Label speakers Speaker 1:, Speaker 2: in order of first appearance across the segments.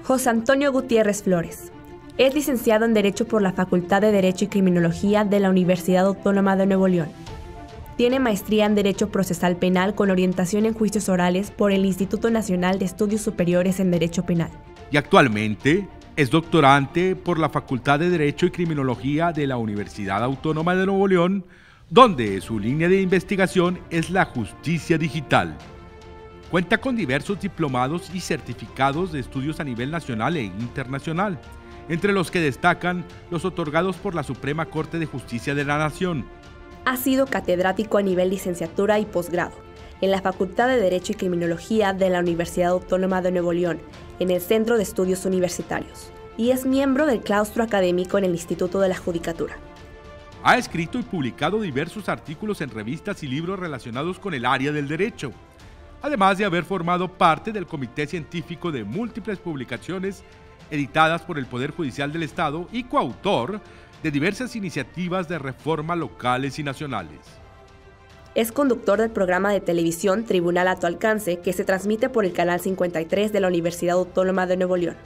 Speaker 1: José Antonio Gutiérrez Flores. Es licenciado en Derecho por la Facultad de Derecho y Criminología de la Universidad Autónoma de Nuevo León. Tiene maestría en Derecho Procesal Penal con orientación en juicios orales por el Instituto Nacional de Estudios Superiores en Derecho Penal.
Speaker 2: Y actualmente es doctorante por la Facultad de Derecho y Criminología de la Universidad Autónoma de Nuevo León, donde su línea de investigación es la justicia digital. Cuenta con diversos diplomados y certificados de estudios a nivel nacional e internacional, entre los que destacan los otorgados por la Suprema Corte de Justicia de la Nación.
Speaker 1: Ha sido catedrático a nivel licenciatura y posgrado en la Facultad de Derecho y Criminología de la Universidad Autónoma de Nuevo León, en el Centro de Estudios Universitarios, y es miembro del claustro académico en el Instituto de la Judicatura.
Speaker 2: Ha escrito y publicado diversos artículos en revistas y libros relacionados con el área del derecho, además de haber formado parte del comité científico de múltiples publicaciones editadas por el Poder Judicial del Estado y coautor de diversas iniciativas de reforma locales y nacionales.
Speaker 1: Es conductor del programa de televisión Tribunal a tu alcance, que se transmite por el canal 53 de la Universidad Autónoma de Nuevo León.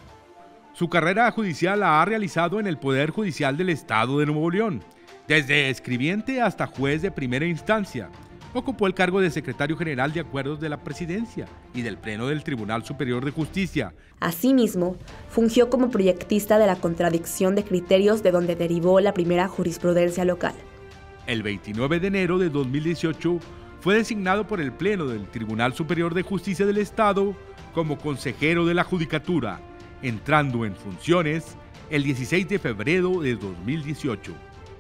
Speaker 2: Su carrera judicial la ha realizado en el Poder Judicial del Estado de Nuevo León, desde escribiente hasta juez de primera instancia. Ocupó el cargo de secretario general de Acuerdos de la Presidencia y del Pleno del Tribunal Superior de Justicia.
Speaker 1: Asimismo, fungió como proyectista de la contradicción de criterios, de donde derivó la primera jurisprudencia local.
Speaker 2: El 29 de enero de 2018 fue designado por el Pleno del Tribunal Superior de Justicia del Estado como consejero de la Judicatura, entrando en funciones el 16 de febrero de 2018.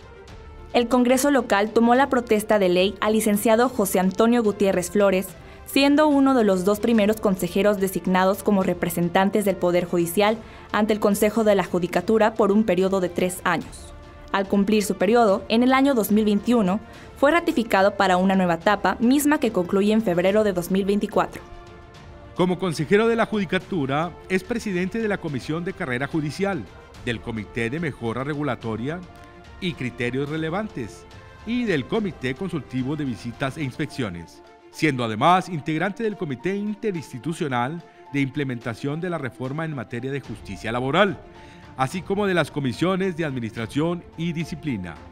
Speaker 1: El Congreso local tomó la protesta de ley al licenciado José Antonio Gutiérrez Flores, siendo uno de los dos primeros consejeros designados como representantes del Poder Judicial ante el Consejo de la Judicatura por un periodo de 3 años. Al cumplir su periodo, en el año 2021, fue ratificado para una nueva etapa, misma que concluye en febrero de 2024.
Speaker 2: Como consejero de la Judicatura, es presidente de la Comisión de Carrera Judicial, del Comité de Mejora Regulatoria y Criterios Relevantes, y del Comité Consultivo de Visitas e Inspecciones, siendo además integrante del Comité Interinstitucional de Implementación de la Reforma en materia de justicia laboral, así como de las comisiones de Administración y Disciplina.